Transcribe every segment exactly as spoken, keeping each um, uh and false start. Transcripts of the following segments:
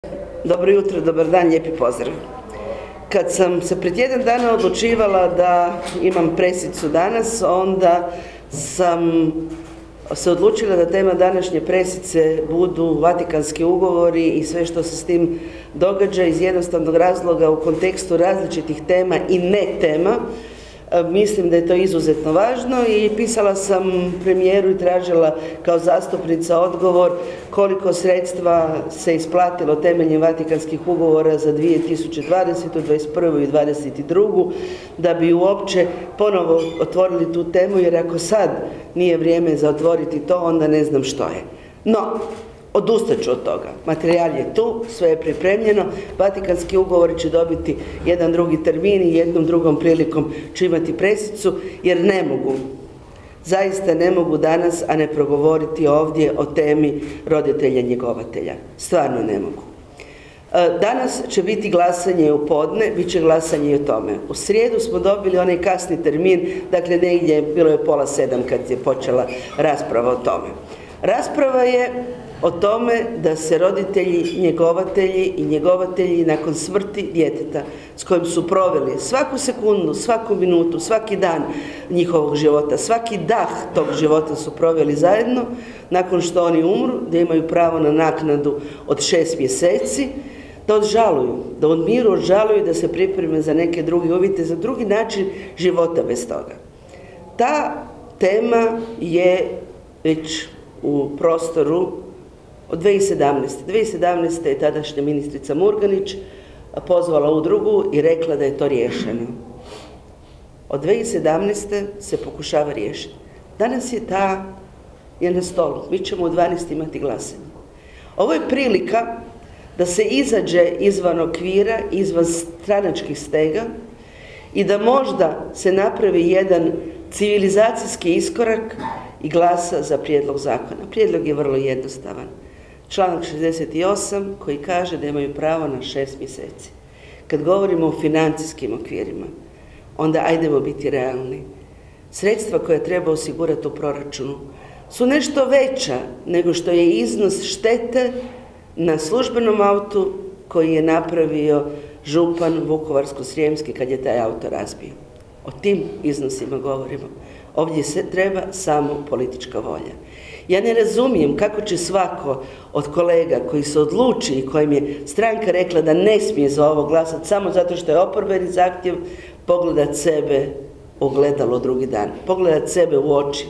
Dobro jutro, dobar dan, lijepi pozdrav. Kad sam se pred tjedan dana odlučivala da imam presicu danas, onda sam se odlučila da tema današnje presice budu Vatikanski ugovori i sve što se s tim događa iz jednostavnog razloga u kontekstu različitih tema i ne tema. Mislim da je to izuzetno važno i pisala sam premijeru i tražila kao zastupnica odgovor koliko sredstva se isplatilo temeljem Vatikanskih ugovora za dvije tisuće dvadesetu, dvadeset prvu i dvadeset drugu da bi uopće ponovo otvorili tu temu, jer ako sad nije vrijeme za otvoriti to, onda ne znam što je. No, odustat ću od toga. Materijal je tu, sve je pripremljeno, Vatikanski ugovori će dobiti jedan drugi termin i jednom drugom prilikom ću imati presicu, jer ne mogu, zaista ne mogu danas, a ne progovoriti ovdje o temi roditelja njegovatelja. Stvarno ne mogu. Danas će biti glasanje u podne, bit će glasanje i o tome. U srijedu smo dobili onaj kasni termin, dakle negdje bilo je pola sedam kad je počela rasprava o tome. Rasprava je o tome da se roditelji, njegovatelji i njegovatelji nakon smrti djeteta s kojim su proveli svaku sekundu, svaku minutu, svaki dan njihovog života, svaki dah tog života su proveli zajedno, nakon što oni umru, da imaju pravo na naknadu od šest mjeseci, da odžaluju, da od miru odžaluju, da se pripreme za neke druge uvjete, za drugi način života bez toga. Ta tema je već u prostoru od dvije tisuće sedamnaeste. dvije tisuće sedamnaeste. je tadašnja ministrica Murganić pozvala udrugu i rekla da je to riješeno. Od dvije tisuće sedamnaeste. se pokušava riješiti. Danas je ta je na stolu. Mi ćemo u dvanaest imati glasanje. Ovo je prilika da se izađe izvan okvira, izvan stranačkih stega i da možda se napravi jedan civilizacijski iskorak i glasa za prijedlog zakona. Prijedlog je vrlo jednostavan. Članak šezdeset osam koji kaže da imaju pravo na šest mjeseci. Kad govorimo o financijskim okvirima, onda ajdemo biti realni. Sredstva koja treba osigurati u proračunu su nešto veća nego što je iznos štete na službenom autu koji je napravio župan Vukovarsko-srijemski kad je taj auto razbio. O tim iznosima govorimo. Ovdje se treba samo politička volja. Ja ne razumijem kako će svako od kolega koji se odluči i kojim je stranka rekla da ne smije za ovo glasati samo zato što je oporbeni zahtjev, pogledat sebe u ogledalo drugi dan, pogledat sebe u oči.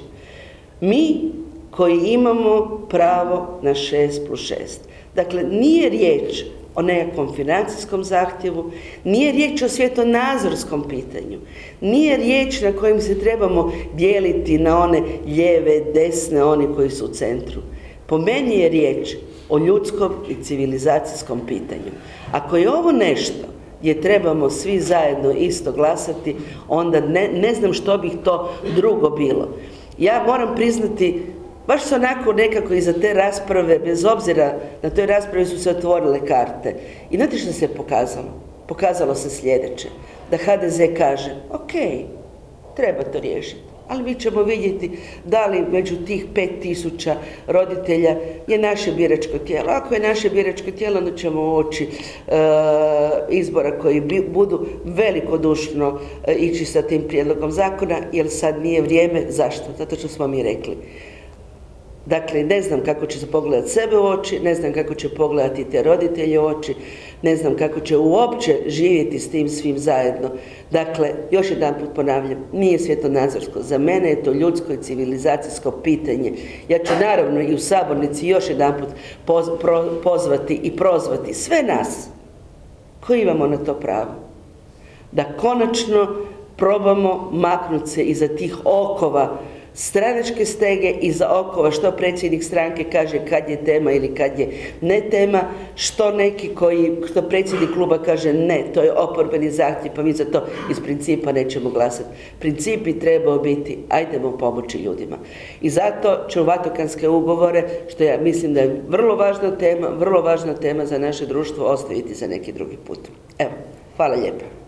Mi koji imamo pravo na šest plus šest. Dakle, nije riječ o nekakvom financijskom zahtjevu, nije riječ o svjetonazorskom pitanju, nije riječ na kojim se trebamo dijeliti na one lijeve, desne, oni koji su u centru. Po meni je riječ o ljudskom i civilizacijskom pitanju. Ako je ovo nešto gdje trebamo svi zajedno isto glasati, onda ne, ne znam što bih to drugo bilo. Ja moram priznati, baš se onako nekako iza te rasprave, bez obzira na toj raspravi su se otvorile karte. I znate što se pokazalo? Pokazalo se sljedeće, da ha de ze kaže, ok, treba to riješiti, ali mi ćemo vidjeti da li među tih pet tisuća roditelja je naše biračko tijelo. Ako je naše biračko tijelo, onda ćemo uoči e, izbora koji bi, budu velikodušno e, ići sa tim prijedlogom zakona, jer sad nije vrijeme. Zašto? Zato što smo mi rekli. Dakle, ne znam kako će se pogledati sebe u oči, ne znam kako će pogledati te roditelje u oči, ne znam kako će uopće živjeti s tim svim zajedno. Dakle, još jedan put ponavljam, nije svjetonazorsko. Za mene je to ljudsko i civilizacijsko pitanje. Ja ću naravno i u sabornici još jedan put poz, pro, pozvati i prozvati sve nas koji imamo na to pravo. Da konačno probamo maknuti se iza tih okova stranačke stege, iza okova što predsjednik stranke kaže kad je tema ili kad je ne tema, što neki koji, što predsjednik kluba kaže ne, to je oporbeni zahtjev, pa mi za to iz principa nećemo glasati. Princip bi trebao biti, ajdemo pomoći ljudima. I zato ću Vatikanske ugovore, što ja mislim da je vrlo važna tema, vrlo važna tema za naše društvo, ostaviti za neki drugi put. Evo, hvala lijepo.